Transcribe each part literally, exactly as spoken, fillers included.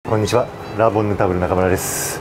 こんにちは、ラボンヌタブル中村です。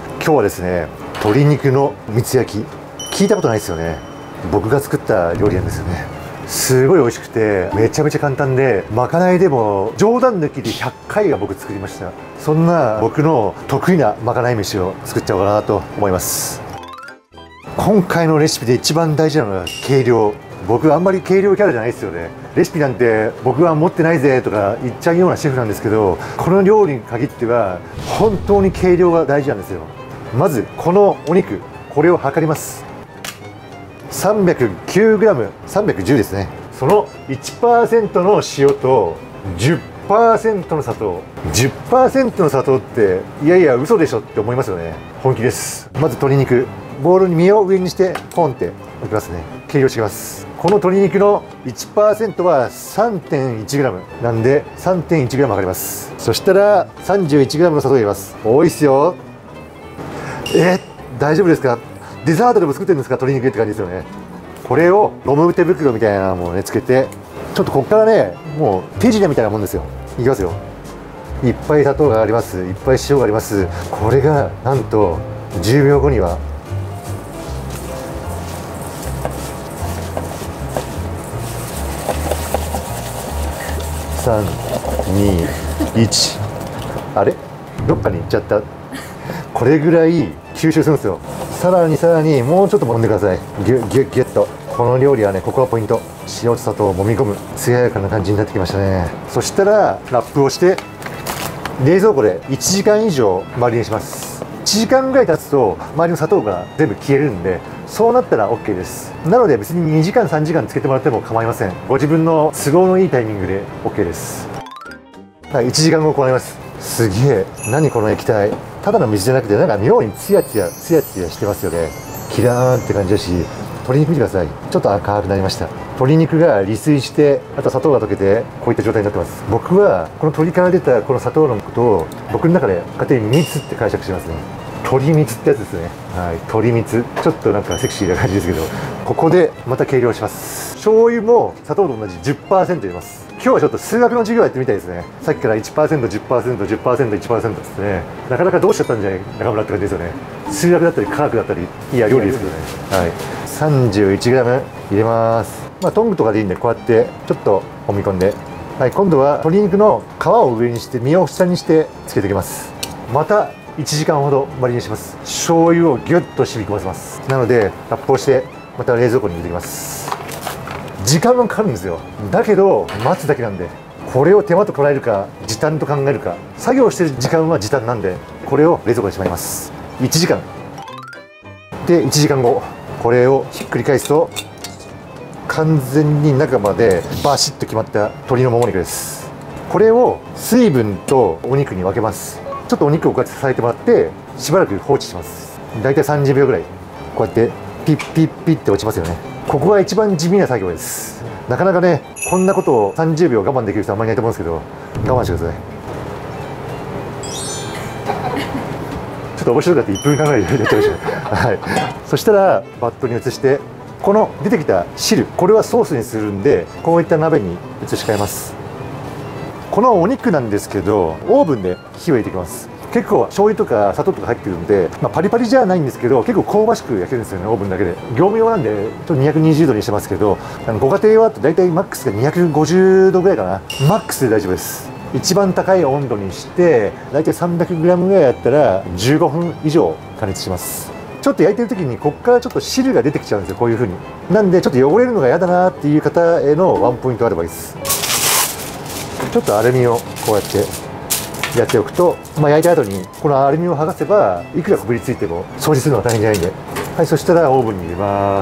今日はですね、鶏肉の蜜焼き、聞いたことないですよね。僕が作った料理なんですよね。すごい美味しくてめちゃめちゃ簡単で、まかないでも冗談抜きでひゃっかいは僕作りました。そんな僕の得意なまかない飯を作っちゃおうかなと思います。今回のレシピで一番大事なのは計量。僕あんまり計量キャラじゃないですよね。レシピなんて僕は持ってないぜとか言っちゃうようなシェフなんですけど、この料理に限っては本当に計量が大事なんですよ。まずこのお肉、これを測ります。 さんびゃくきゅうグラム、さんびゃくじゅうですね。その いちパーセント の塩と じゅっパーセント の砂糖。 じゅっパーセント の砂糖っていやいや嘘でしょって思いますよね。本気です。まず鶏肉、ボウルに身を上にしてポンって置きますね。計量してきます。この鶏肉の いちパーセント は さんてんいちグラム なんで さんてんいちグラム 測ります。そしたら さんじゅういちグラム の砂糖入れます。多いっすよ。え大丈夫ですか？デザートでも作ってるんですか？鶏肉って感じですよね。これをゴム手袋みたいなものをねつけて、ちょっとここからねもう手品みたいなもんですよ。いきますよ。いっぱい砂糖があります、いっぱい塩があります。これがなんとじゅうびょうごにはさん、に、いち、あれどっかに行っちゃった。これぐらい吸収するんですよ。さらにさらにもうちょっと揉んでください。ギュッギュッギュッと。この料理はね、ここがポイント。塩と砂糖を揉み込む艶やかな感じになってきましたね。そしたらラップをして冷蔵庫でいちじかん以上マリネします。いちじかんぐらい経つと周りの砂糖が全部消えるんで、そうなったら OK です。なので別ににじかんさんじかんつけてもらっても構いません。ご自分の都合のいいタイミングで OK です。はい、いちじかんご行います。すげえ、何この液体。ただの水じゃなくてなんか妙にツヤツヤツヤツヤしてますよね。キラーンって感じだし、鶏肉見てください。ちょっと赤くなりました。鶏肉が離水して、あと砂糖が溶けてこういった状態になってます。僕はこの鶏から出たこの砂糖のことを僕の中で勝手に蜜って解釈してますね。鶏蜜ってやつですね。はい、鶏蜜。ちょっとなんかセクシーな感じですけど、ここでまた計量します。醤油も砂糖と同じ じゅっパーセント 入れます。今日はちょっと数学の授業やってみたいですね。さっきから いちパーセント、じゅっパーセント、じゅっパーセント、いちパーセント ですね。なかなかどうしちゃったんじゃない中村って感じですよね。数学だったり科学だったり、いや料理ですけどね。はい、さんじゅういちグラム 入れます。まあトングとかでいいんで、こうやってちょっと揉み込んで、はい、今度は鶏肉の皮を上にして身を下にしてつけていきます。またいちじかんほどマリネします。醤油をギュッと染み込ませます。なのでラップをしてまた冷蔵庫に入れてきます。時間がかかるんですよ。だけど待つだけなんで、これを手間と捉えるか時短と考えるか、作業してる時間は時短なんで、これを冷蔵庫にしまいます。いちじかんで、いちじかんごこれをひっくり返すと完全に中までバシッと決まった鶏のもも肉です。これを水分とお肉に分けます。ちょっとお肉をこうやって支えてもらってしばらく放置します。だいたいさんじゅうびょうぐらいこうやってピッピッピッって落ちますよね。ここが一番地味な作業です。なかなかねこんなことをさんじゅうびょう我慢できる人はあんまりいないと思うんですけど、我慢してください。ちょっと面白かったいっぷんかんぐらいでやってました。はい、そしたらバットに移して、この出てきた汁、これはソースにするんで、こういった鍋に移し替えます。このお肉なんですけど、オーブンで火を入れていきます。結構醤油とか砂糖とか入ってるんで、まあ、パリパリじゃないんですけど、結構香ばしく焼けるんですよね、オーブンだけで。業務用なんでちょっとにひゃくにじゅうどにしてますけど、あのご家庭用だと大体マックスがにひゃくごじゅうどぐらいかな。マックスで大丈夫です。一番高い温度にして大体 さんびゃくグラム ぐらいやったらじゅうごふん以上加熱します。ちょっと焼いてる時にここからちょっと汁が出てきちゃうんですよ、こういう風に。なんでちょっと汚れるのが嫌だなっていう方へのワンポイントアドバイス。ちょっとアルミをこうやってやっておくと、まあ、焼いた後にこのアルミを剥がせばいくらこびりついても掃除するのが大変じゃないんで。はい、そしたらオーブンに入れます。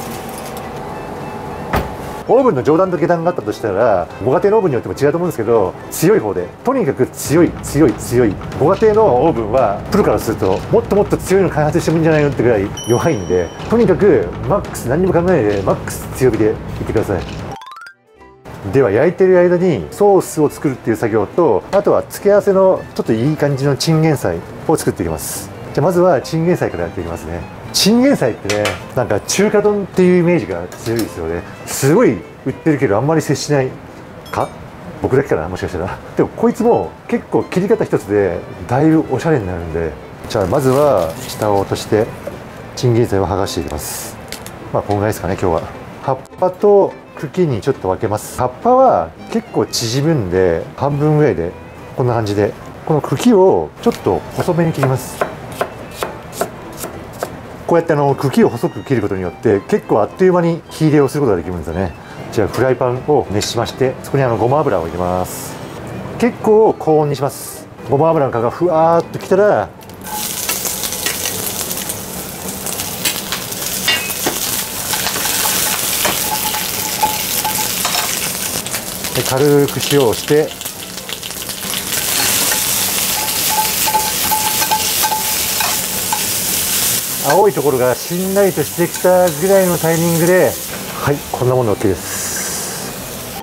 オーブンの上段と下段があったとしたら、ご家庭のオーブンによっても違うと思うんですけど、強い方で、とにかく強い強い強い。ご家庭のオーブンはプロからするともっともっと強いの開発してもいいんじゃないのってぐらい弱いんで、とにかくマックス何にも考えないでマックス強火でいってください。では焼いてる間にソースを作るっていう作業と、あとは付け合わせのちょっといい感じのチンゲン菜を作っていきます。じゃあまずはチンゲン菜からやっていきますね。チンゲン菜ってね、なんか中華丼っていうイメージが強いですよね。すごい売ってるけどあんまり接しないか僕だけかな、もしかしたら。でもこいつも結構切り方一つでだいぶおしゃれになるんで、じゃあまずは下を落としてチンゲン菜を剥がしていきます。まあこんぐらいですかね今日は。葉っぱと茎にちょっと分けます。葉っぱは結構縮むんで半分ぐらいでこんな感じで、この茎をちょっと細めに切ります。こうやってあの茎を細く切ることによって結構あっという間に火入れをすることができるんですよね。じゃあフライパンを熱しまして、そこにあのごま油を入れます。結構高温にします。ごま油の香がふわーっときたらで軽く塩をして、青いところがしんなりとしてきたぐらいのタイミングで、はい、こんなもの OK です。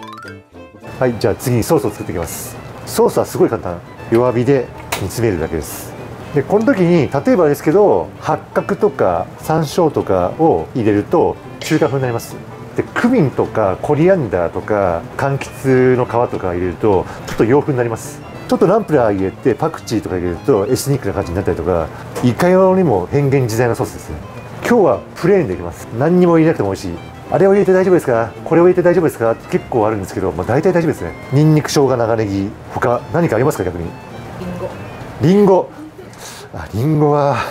はい、じゃあ次にソースを作っていきます。ソースはすごい簡単。弱火で煮詰めるだけです。でこの時に例えばですけど、八角とか山椒とかを入れると中華風になります。でクミンとかコリアンダーとか柑橘の皮とか入れるとちょっと洋風になります。ちょっとナンプラー入れてパクチーとか入れるとエスニックな感じになったりとか、いかようにも変幻自在なソースですね。今日はプレーンでいきます。何にも入れなくても美味しい。あれを入れて大丈夫ですか、これを入れて大丈夫ですか、結構あるんですけど、まあ、大体大丈夫ですね。ニンニク、生姜、長ネギ、他何かありますか？逆にリンゴ。 リンゴ、あ、リンゴは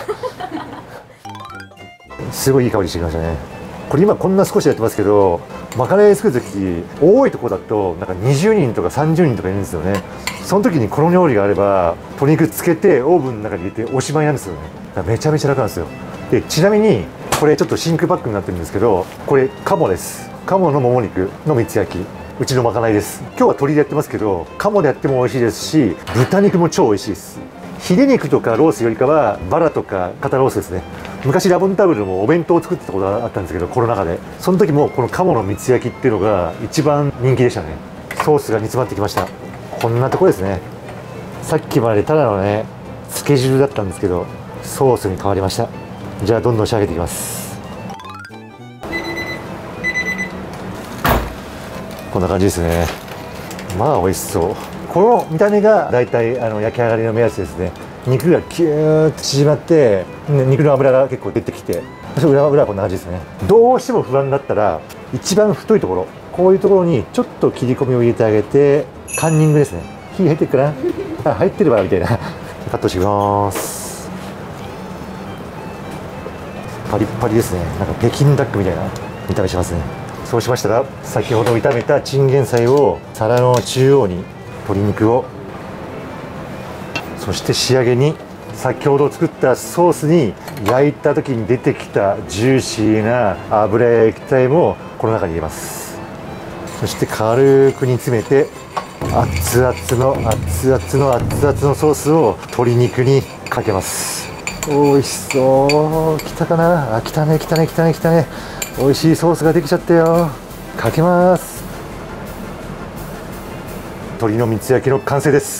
すごいいい香りしてきましたね。これ今こんな少しやってますけど、まかない作る時多いところだとなんかにじゅうにんとかさんじゅうにんとかいるんですよね。その時にこの料理があれば鶏肉つけてオーブンの中に入れておしまいなんですよね。だからめちゃめちゃ楽なんですよ。でちなみにこれちょっと真空パックになってるんですけど、これ鴨です。鴨のもも肉の三つ焼き、うちのまかないです。今日は鶏でやってますけど、鴨でやっても美味しいですし、豚肉も超美味しいです。ヒレ肉とかロースよりかはバラとか肩ロースですね。昔ラボンタブルもお弁当を作ってたことがあったんですけど、コロナ禍でその時もこの鴨の三つ焼きっていうのが一番人気でしたね。ソースが煮詰まってきました。こんなとこですね。さっきまでただのねつけ汁だったんですけど、ソースに変わりました。じゃあどんどん仕上げていきます。こんな感じですね。まあ美味しそう。この見た目がだいたいあの焼き上がりの目安ですね。肉がキューッと縮まって、肉の脂が結構出てきて、そして裏は裏はこんな感じですね。どうしても不安だったら一番太いところ、こういうところにちょっと切り込みを入れてあげて、カンニングですね。火入ってるかなあ、入ってればみたいなカットしてきます。パリッパリですね。なんか北京ダックみたいな見た目しますね。そうしましたら先ほど炒めたチンゲン菜を皿の中央に、鶏肉を、そして仕上げに先ほど作ったソースに焼いた時に出てきたジューシーな油や液体もこの中に入れます。そして軽く煮詰めて、熱々の熱々の熱々のソースを鶏肉にかけます。美味しそう。きたかなあ、きたねきたねきたねきたね。美味しいソースができちゃったよ。かけます。鶏の三つ焼きの完成です。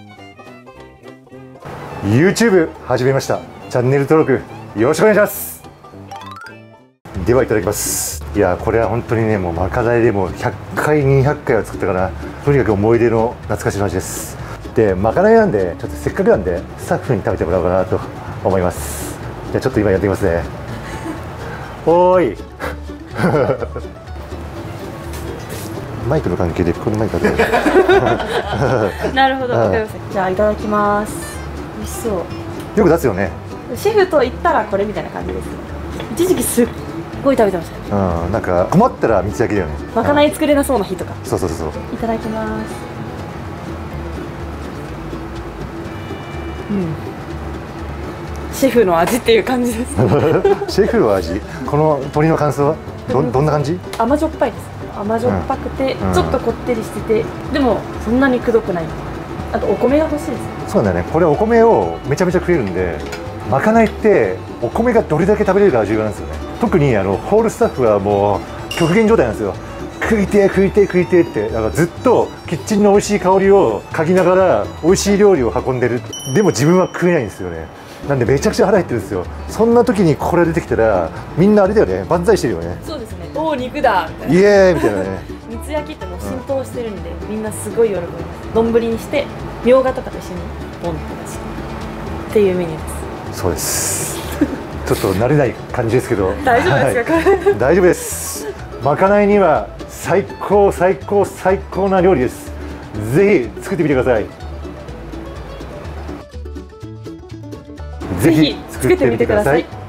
YouTube 始めました。チャンネル登録よろしくお願いします。ではいただきます。いやこれは本当にね、もうまかないでもひゃっかいにひゃっかいは作ったかな。とにかく思い出の懐かしの味です。でまかないなんでちょっとせっかくなんでスタッフに食べてもらおうかなと思います。じゃあちょっと今やってみますね。おーいマイクの関係でこのマイクだったなるほど、わかりました。じゃあいただきます。美味しそう。 よく出すよね。 シェフと言ったらこれみたいな感じですね。一時期すっごい食べてましたね。 うん、なんか困ったら三つ焼きだよね。 まかない作れなそうな日とか。 そうそうそうそう。 いただきます。うん。シェフの味っていう感じです、ね、 シェフの味。この鶏の感想はどどんな感じ？ 甘じょっぱいです。甘じょっぱくて、 うん、 ちょっとこってりしてて、でもそんなにくどくない。あとお米が欲しいです。 そうだよね。これお米をめちゃめちゃ食えるんで、まかないってお米がどれだけ食べれるかが重要なんですよね。特にあのホールスタッフはもう極限状態なんですよ。食いてー食いてー食いてーって、だからずっとキッチンの美味しい香りを嗅ぎながら美味しい料理を運んでる。でも自分は食えないんですよね。なんでめちゃくちゃ腹減ってるんですよ。そんな時にこれ出てきたらみんなあれだよね、万歳してるよね。 そうですね。おお肉だみたいな。 イエーイみたいなね。 みつ焼きってもう浸透してるんで、みんなすごい喜びます。丼にしてみょうがとかと一緒にボンって出してっていうメニューです。 そうですちょっと慣れない感じですけど大丈夫ですか、 はい、大丈夫です。まかないには最高最高最高な料理です。ぜひ作ってみてください。 ぜひ作ってみてください。